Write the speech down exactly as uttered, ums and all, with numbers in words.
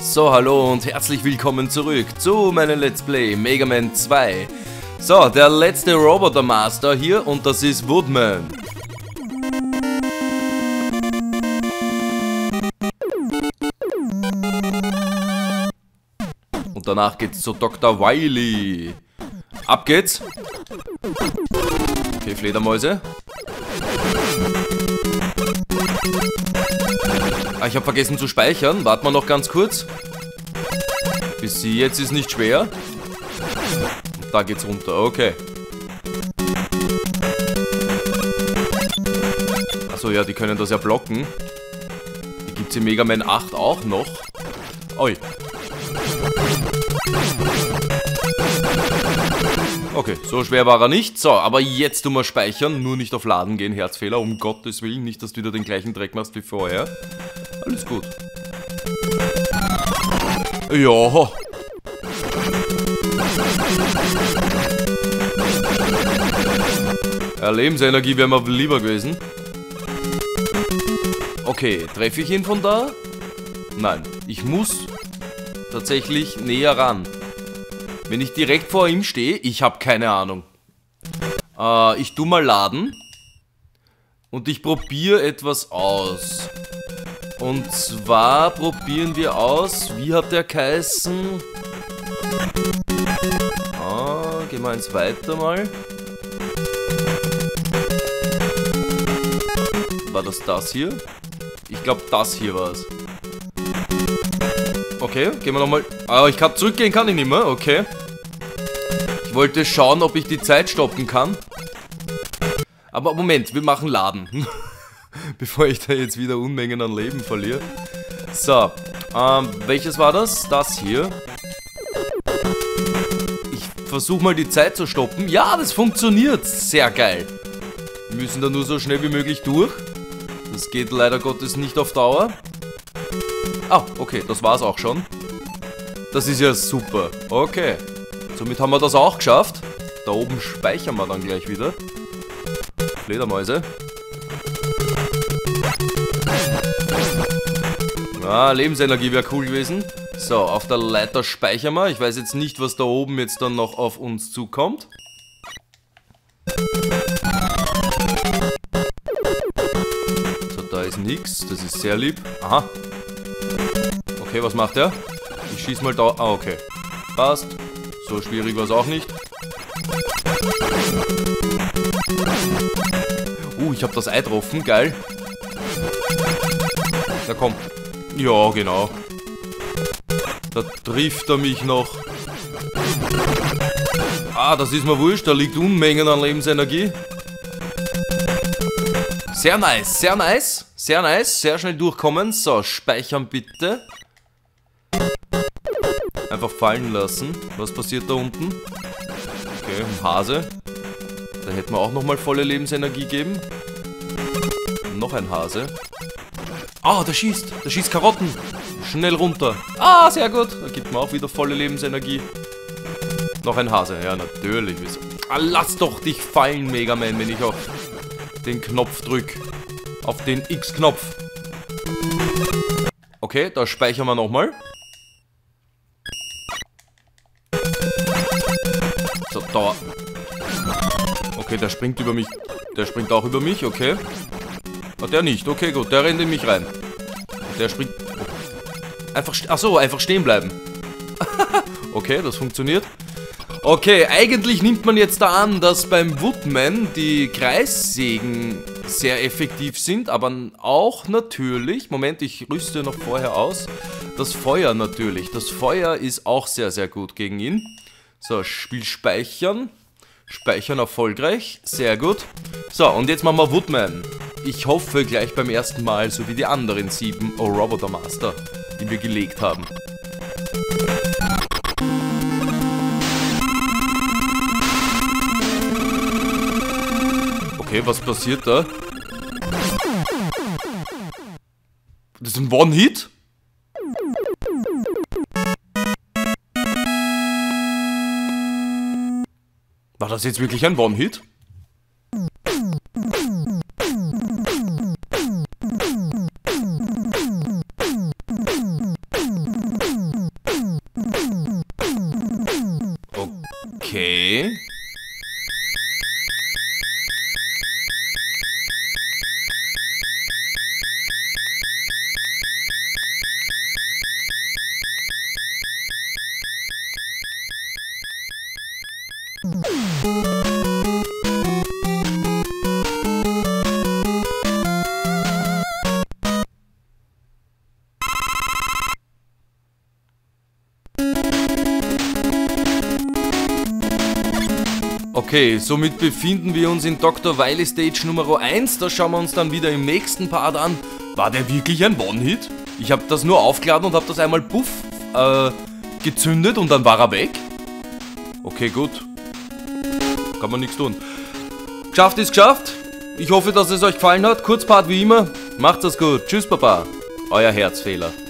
So, hallo und herzlich willkommen zurück zu meinem Let's Play Mega Man zwei. So, der letzte Roboter Master hier und das ist Woodman. Und danach geht's zu Doktor Wily. Ab geht's. Okay, Fledermäuse. Ah, ich habe vergessen zu speichern. Warten wir noch ganz kurz. Bis sie jetzt ist nicht schwer. Und da geht's runter. Okay. Achso, ja, die können das ja blocken. Die gibt's in Mega Man acht auch noch. Oi. Okay, so schwer war er nicht. So, aber jetzt tun wir speichern. Nur nicht auf Laden gehen, Herzfehler. Um Gottes Willen. Nicht, dass du wieder den gleichen Dreck machst wie vorher. Alles gut. Ja. Ja, Lebensenergie wäre mir lieber gewesen. Okay, treffe ich ihn von da? Nein, ich muss tatsächlich näher ran. Wenn ich direkt vor ihm stehe, ich habe keine Ahnung. Äh, ich tu mal laden. Und ich probiere etwas aus. Und zwar probieren wir aus, wie hat der geheißen? Ah, gehen wir eins weiter mal. War das das hier? Ich glaube, das hier war es. Okay, gehen wir nochmal. Ah, ich kann zurückgehen, kann ich nicht mehr. Okay. Ich wollte schauen, ob ich die Zeit stoppen kann. Aber Moment, wir machen Laden. Bevor ich da jetzt wieder Unmengen an Leben verliere. So, ähm, welches war das? Das hier. Ich versuche mal die Zeit zu stoppen. Ja, das funktioniert. Sehr geil. Wir müssen da nur so schnell wie möglich durch. Das geht leider Gottes nicht auf Dauer. Ah, okay, das war's auch schon. Das ist ja super. Okay. Somit haben wir das auch geschafft. Da oben speichern wir dann gleich wieder. Fledermäuse. Ah, Lebensenergie wäre cool gewesen. So, auf der Leiter speichern wir. Ich weiß jetzt nicht, was da oben jetzt dann noch auf uns zukommt. So, da ist nichts. Das ist sehr lieb. Aha. Okay, was macht er? Ich schieß mal da. Ah, okay. Passt. So schwierig war es auch nicht. Uh, ich habe das Ei getroffen. Geil. Na komm. Ja, genau. Da trifft er mich noch. Ah, das ist mir wurscht. Da liegt Unmengen an Lebensenergie. Sehr nice, sehr nice. Sehr nice. Sehr schnell durchkommen. So, speichern bitte. Einfach fallen lassen. Was passiert da unten? Okay, ein Hase. Da hätten wir auch nochmal volle Lebensenergie geben. Noch ein Hase. Ah, der schießt. Der schießt Karotten. Schnell runter. Ah, sehr gut. Da gibt man auch wieder volle Lebensenergie. Noch ein Hase. Ja, natürlich. Ah, lass doch dich fallen, Mega Man, wenn ich auf den Knopf drücke. Auf den X-Knopf. Okay, da speichern wir nochmal. So, da. Okay, der springt über mich. Der springt auch über mich, okay. Ah, der nicht. Okay, gut. Der rennt in mich rein. Der springt... Einfach... Achso, einfach stehen bleiben. Okay, das funktioniert. Okay, eigentlich nimmt man jetzt da an, dass beim Woodman die Kreissägen sehr effektiv sind, aber auch natürlich... Moment, ich rüste noch vorher aus. Das Feuer natürlich. Das Feuer ist auch sehr, sehr gut gegen ihn. So, Spiel speichern. Speichern erfolgreich. Sehr gut. So, und jetzt machen wir Woodman. Ich hoffe gleich beim ersten Mal, so wie die anderen sieben oh, Roboter Master, die wir gelegt haben. Okay, was passiert da? Das ist ein One-Hit? War das jetzt wirklich ein One-Hit? Okay, somit befinden wir uns in Doktor Wily Stage Nummer eins. Das schauen wir uns dann wieder im nächsten Part an. War der wirklich ein One-Hit? Ich habe das nur aufgeladen und habe das einmal puff äh, gezündet und dann war er weg. Okay, gut. Kann man nichts tun. Geschafft ist geschafft. Ich hoffe, dass es euch gefallen hat. Kurzpart wie immer. Macht's es gut. Tschüss, Papa. Euer Herzfehler.